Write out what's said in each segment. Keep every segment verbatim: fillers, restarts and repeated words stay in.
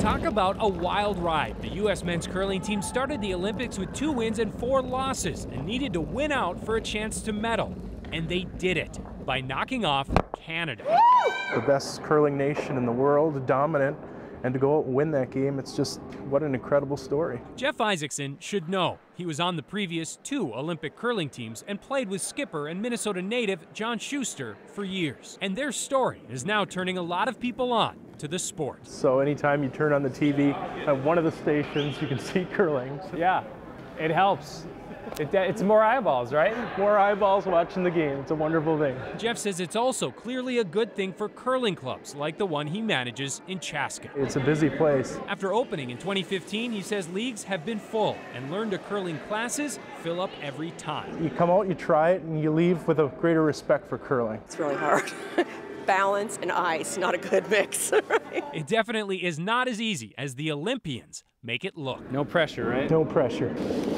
Talk about a wild ride. The U S men's curling team started the Olympics with two wins and four losses and needed to win out for a chance to medal. And they did it by knocking off Canada. The best curling nation in the world, dominant, and to go out and win that game, it's just, what an incredible story. Jeff Isaacson should know. He was on the previous two Olympic curling teams and played with skipper and Minnesota native John Schuster for years. And their story is now turning a lot of people on to the sport. So anytime you turn on the T V at one of the stations, you can see curling. Yeah, it helps. It, it's more eyeballs, right? More eyeballs watching the game. It's a wonderful thing. Jeff says it's also clearly a good thing for curling clubs like the one he manages in Chaska. It's a busy place. After opening in twenty fifteen, he says leagues have been full and learn to curling classes fill up every time. You come out, you try it, and you leave with a greater respect for curling. It's really hard. Balance and ice, not a good mix. Right? It definitely is not as easy as the Olympians make it look. No pressure, right? No pressure.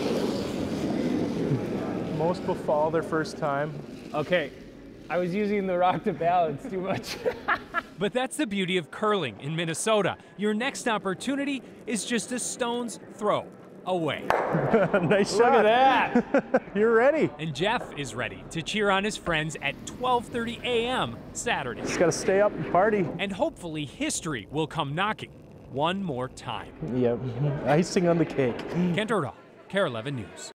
Most will fall their first time. Okay, I was using the rock to balance too much. But that's the beauty of curling in Minnesota. Your next opportunity is just a stone's throw away. Nice shot. Look at that. You're ready. And Jeff is ready to cheer on his friends at twelve thirty a m Saturday. Just gotta stay up and party. And hopefully history will come knocking one more time. Yep, icing on the cake. Kent Erdahl, K A R E eleven News.